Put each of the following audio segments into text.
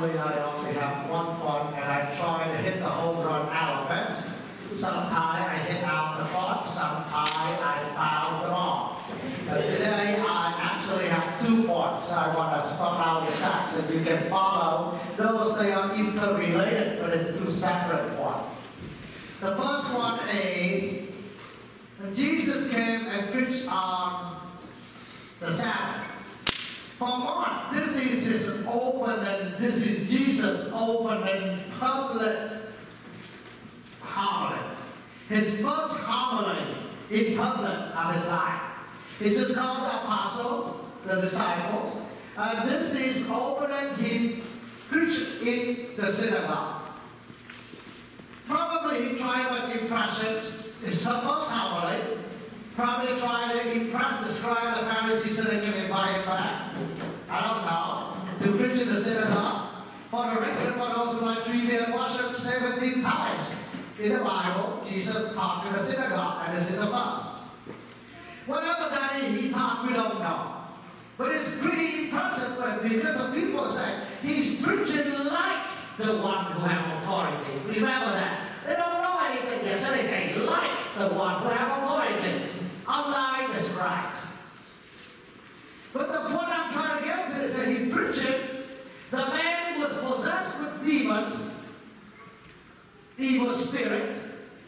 Normally I only have one pot and I try to hit the home run out of it. Sometimes I hit out the pot, sometimes I foul them all. But today I actually have 2 pots. I want to start out with that so you can follow. Those, they are interrelated, but it's 2 separate pots. The first one is, when Jesus came and preached on the Sabbath. For one, this is his opening, this is Jesus' opening public homily. His first homily in public of his life. He just called the apostles, the disciples, and this is opening him preached in the synagogue. Probably he tried to impress it. It's the first homily. Probably trying to impress the scribe and the Pharisees so they can invite him back. I don't know. To preach in the synagogue. For the record, for those who like trivia, worship 17 times in the Bible, Jesus taught in the synagogue, and this is the first. Whatever that is, he taught, we don't know. But it's pretty impressive because the people say he's preaching like the one who has authority. Remember that. They don't know anything yet, so they say like the one who has authority. Unlike the scribes. But the point I'm trying to get to is that he preached, the man was possessed with demons, evil spirit,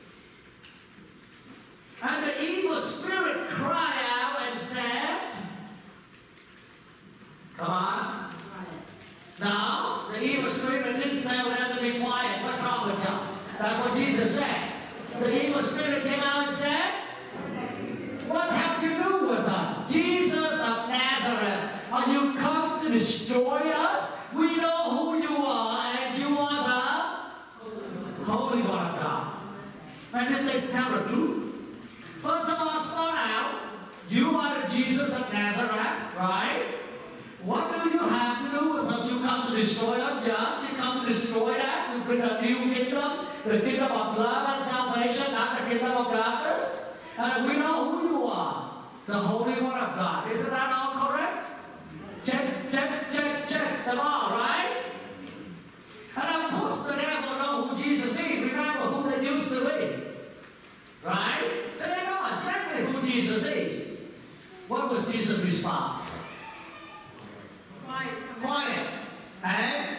and the evil spirit cried out and said, come on. Now, the evil spirit didn't tell them to be quiet. What's wrong with y'all? That's what Jesus said. The evil spirit came out and said, what have you do with us? Jesus of Nazareth, are you come to destroy us? We know who you are, and you are the Holy One of God. And then they tell the truth. First of all, start out, you are the Jesus of Nazareth, right? What do you have to do with us? You come to destroy us? Yes, you come to destroy that, to bring a new kingdom, the kingdom of love and salvation, not the kingdom of darkness. And we know who you are, the Holy One of God. Isn't that all correct? Check them all, right? And of course the devil knows who Jesus is. Remember who they used to be. Right? So they know exactly who Jesus is. What was Jesus' response? Quiet. And?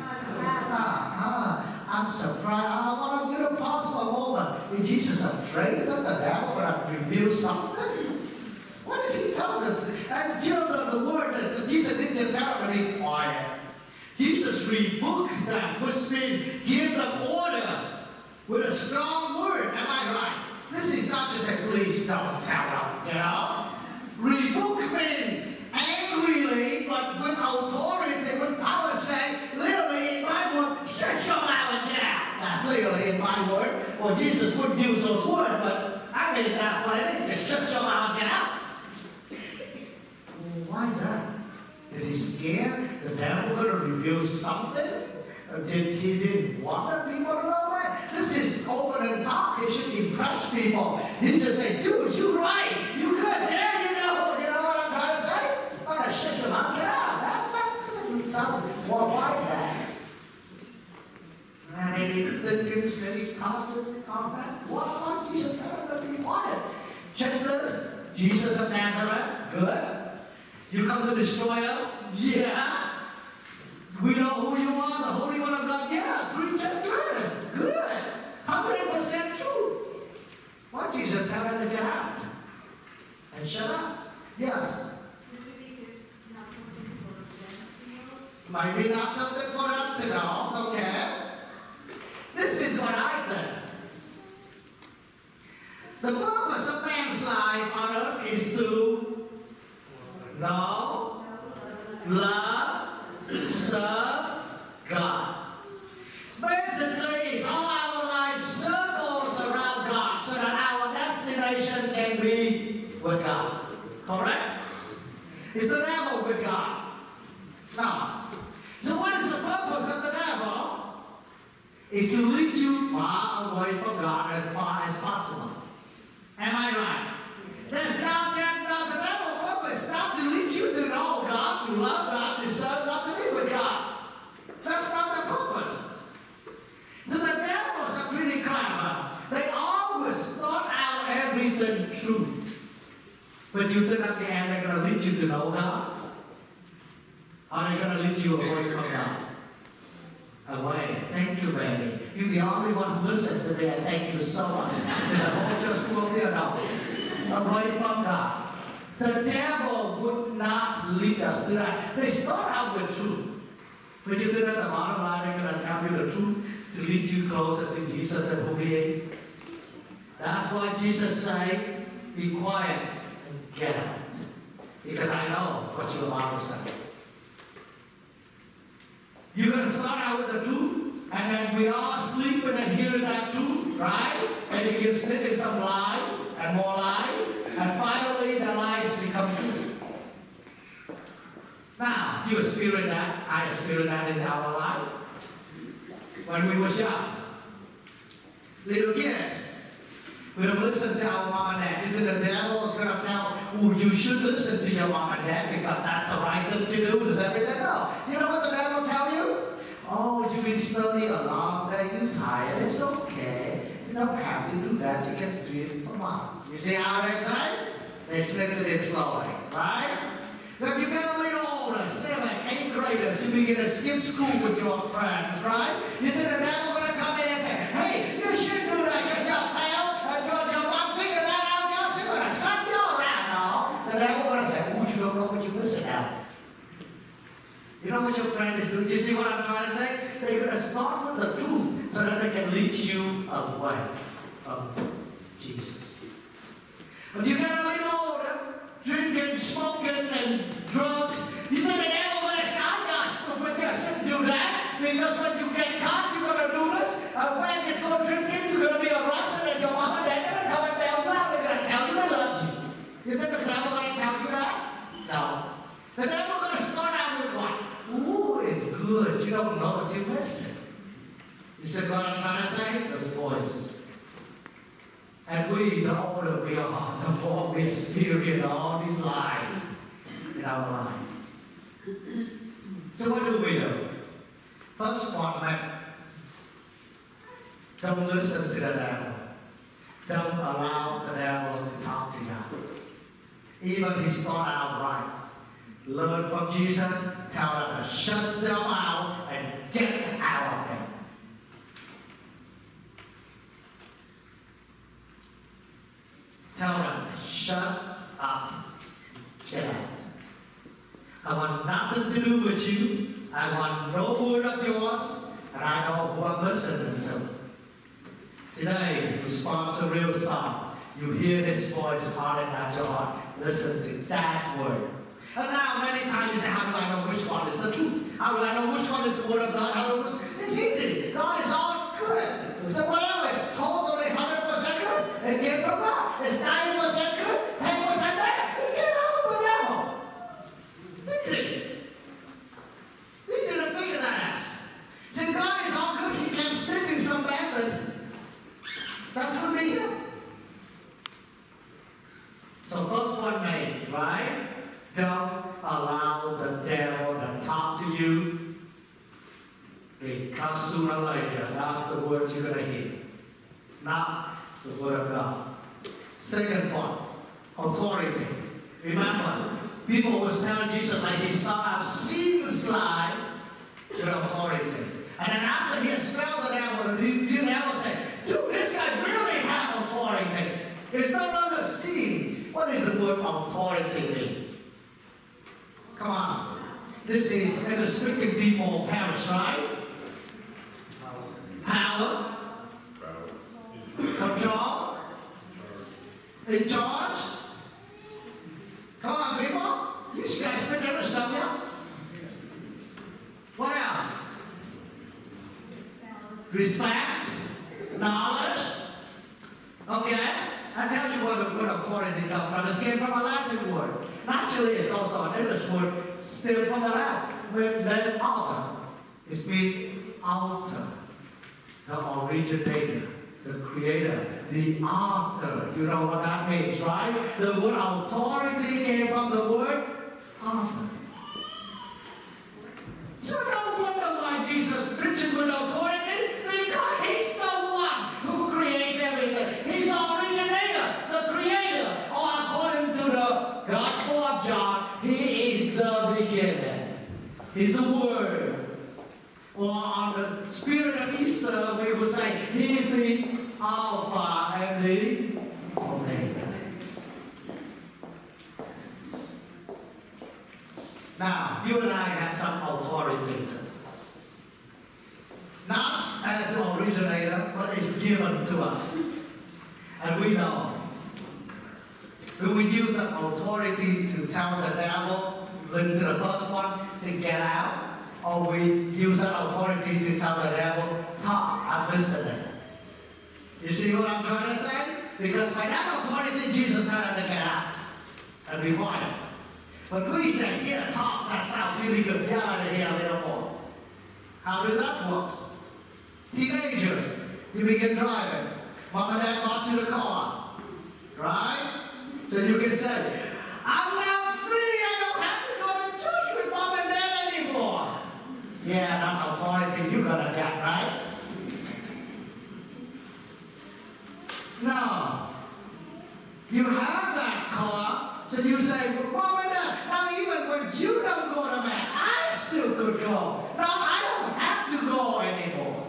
I'm surprised. I want you to pause for a moment. Is Jesus afraid that the devil would reveal something? What did he tell them? And the word that Jesus didn't tell them to be quiet. Jesus rebuked them, which means give them order with a strong word. Am I right? This is not just a please don't tell them, you know? Rebuke means angrily, but with authority, with power, say, literally in my word, shut your mouth and get out. That's literally in my word. Well, Jesus wouldn't use those words, but I mean that's what it is. Just shut your mouth and get out. Why is that? Did he scare the devil going to reveal something? He didn't want people to know that? This is open and talk. It should impress people. He just say, dude, you're right. You good. Yeah, you know what I'm trying to say? I'm going to shut your mouth. Get out. That doesn't sound more wise that. And he thinks that he constantly on that. Why Jesus tell them to be quiet? Check this. Jesus of Nazareth. Good. You come to destroy us? Yeah. We know who you are, the Holy One of God. Yeah, preach and good. Good. 100% truth. Why Jesus tell them to get out? And shut up. Yes. Maybe not something for them to know. Okay. This is what I think. The purpose of man's life on earth is to know, love, serve God. Basically, it's all our life circles around God so that our destination can be with God. Correct? Is the devil with God? No. So what is the purpose of the devil? Is to lead you far away from God as far as possible. Am I right? That's not the devil's purpose. Not to lead you to know God, to love God, to serve God, to be with God. That's not the truth. But you think at the end they're going to lead you to know God? Are they going to lead you away from God? Away. Thank you, baby. You're the only one who listens to me, and thank you so much. In the whole church full of the adults. Away from God. The devil would not lead us to that. They start out with truth. But you think at the bottom line, they're going to tell you the truth to lead you closer to Jesus and who He is. That's why Jesus said, be quiet and get out. Because I know what you're about to say. You're going to start out with the truth, and then we all sleeping and hearing that truth, right? And you get slipped in some lies, and more lies, and finally the lies become true. Now, you experienced that, I experienced that in our life. When we were young, little kids, we don't listen to our mom and dad. You think the devil was going to tell, oh, you should listen to your mom and dad because that's the right thing to do, is everything? No. You know what the devil will tell you? Oh, you've been studying a long day, you're tired, it's okay. You don't have to do that, you can do it tomorrow. You see how they say? They slips it in slowly, right? But you get a little older, 7th, 8th graders, you begin to skip school with your friends, right? You think the devil going to come in and say, hey, you shouldn't do that because you failed, and your mom figured that out, she's going to slap you around now. The devil going to say, oh, you don't know what you're missing out. You know what your friend is doing? You see what I'm trying to say? They're going to start with the truth so that they can lead you away from Jesus. But you get a little older, drinking, smoking, and drugs. You think the devil going to say, I got stupid, you shouldn't do that. Because when you get caught, you're going to do this. When you go drinking, you're going to be arrested, and your mom and dad are going to come and bail you out. They're going to tell you they love you. You think the devil going to tell you that? No. The devil going to start out with what? Ooh, it's good. You don't know what you're missing. You see what I'm trying to say? Those voices. And we, the older we are, the more we experience all these lies in our life. So what do we do? First one, don't listen to the devil. Don't allow the devil to talk to you. Even he start out right. Learn from Jesus, tell them to shut them out and get out of them. Tell them to shut up, get out. I want nothing to do with you. I want no word of yours, and I know who I'm listening to. Today, we sponsor a real song. You hear his voice hard at your heart. Listen to that word. And now, many times you say, how do I know which one is the truth? How do I know which one is the word of God? How do I know? It's easy. God is all good. So whatever is totally 100% good, it came from God. It's 90% good, 10% bad. It's getting out of the devil. Easy. Easy to figure that out. See, God is all good. He can stick in some bad thing. That's what we do. So first one made, right? Don't allow the devil to talk to you, because sooner or later, that's the word you're going to hear, not the word of God. Second point, authority. Remember, people was telling Jesus, like he started out seeing the slide with authority. And then after he expelled the devil, the devil said, dude, this guy really has authority. It's no longer seeing. What does the word authority mean? Come on. This is in the stricken people perish, right? Power. Control. In charge. Come on, people. You guys speak other stuff, yeah? What else? Respect. Knowledge. Okay. I tell you where the word authority comes from. It came from a Latin word. Naturally, it's also an English word, still from the Latin altar. It's mean altar. The originator, the creator, the author. You know what that means, right? The word authority came from the word author. So no wonder why Jesus preaches with authority, because he's the one who creates everything. He's the originator, the creator. He's the Word. Or on the spirit of Easter, we would say, He is the Alpha and the Omega. Now, you and I have some authority. Not as the originator, but it's given to us. And we know. When we use that authority to tell the devil, listen to the first one, to get out, or we use that authority to tell the devil, talk, I'm listening. You see what I'm trying to say? Because by that authority, Jesus told them to get out and be quiet. But we say, yeah, talk, that sounds really good. Get out of here a little more. How did that work? Teenagers, you begin driving. Mom and dad brought you the car. Right? So you can say, I'm now free. I don't have to go to church with mom and dad anymore. Yeah, that's authority you're going to get, right? No. You have that car, so you say, well, mom and dad, now even when you don't go to mass, I still could go. Now I don't have to go anymore.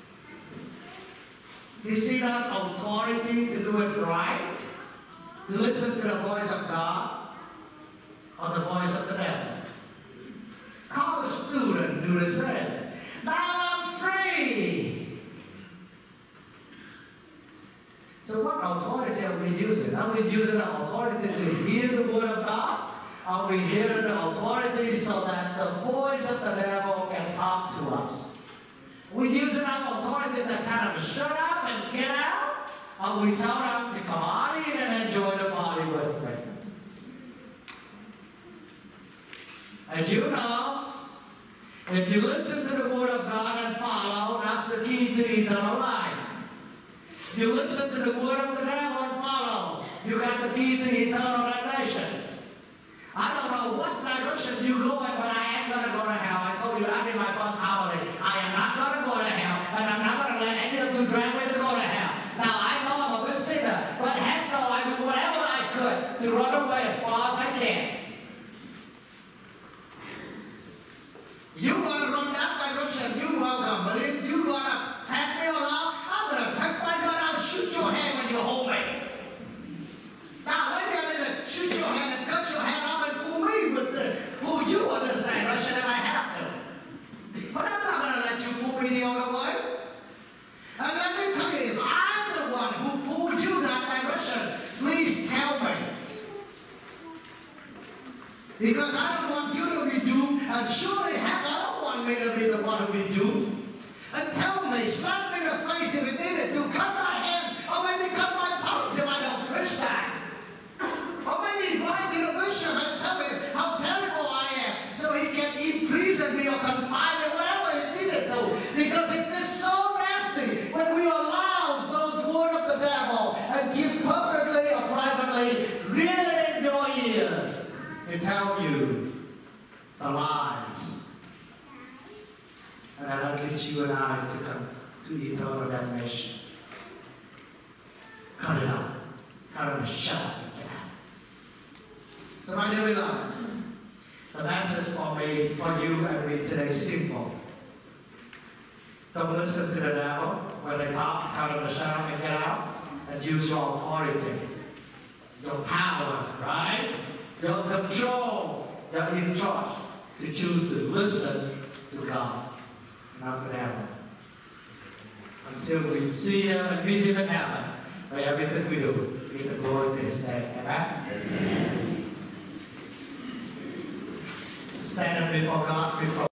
You see that authority to do it right? To listen to the voice of God or the voice of the devil. Call a student, do the same. Now I'm free. So what authority are we using? Are we using the authority to hear the word of God? Are we hearing the authority so that the voice of the devil can talk to us? Are we using our authority to kind of shut up and get out? Or we tell them to come on in and enjoy the body with me? And you know, if you listen to the word of God and follow, that's the key to eternal life. If you listen to the word of the devil and follow, you got the key to eternal damnation. I don't know what direction you go in, but I am going to go to hell. I told you after my first holiday, I am not going to go to hell, and I'm not going to let any of you drag me to go to hell. Now, I know I'm a good sinner, but heck no, I do whatever I could to run away as far as I can. You want to run that direction, you're welcome. But if you're going to tap me along, I'm going to take my gun out and shoot your hand when you hold me. Now, maybe I'm going to shoot your hand and cut your hand off and pull you in the same direction if I have to. But I'm not going to let you pull me the other way. And let me tell you, if I'm the one who pulled you that direction, please tell me. Because I don't want you to be doomed, and surely heck, I don't want me to be the one who be doomed. And tell me, slap me in the face if it needed to, cut my hand, or maybe cut my toes if I don't preach that. Or maybe write to the bishop and tell me how terrible I am, so he can imprison me or confine me, whatever it needed to. Because it is so nasty when we allow those words of the devil and give publicly or privately, reel it in your ears to tell you the lies. And that leads you and I to come to eternal damnation. Cut it out. Cut it, shut up and get out. So my dear beloved, the message for me, for you and me today is simple. Don't listen to the devil when they talk, tell them to shut up and get out, and use your authority, your power, right? Your control, you're in charge to choose to listen to God, not the devil. Until we see Him and meet Him in heaven, may everything we do be the glory to His name. Amen? Amen. Stand up before God, before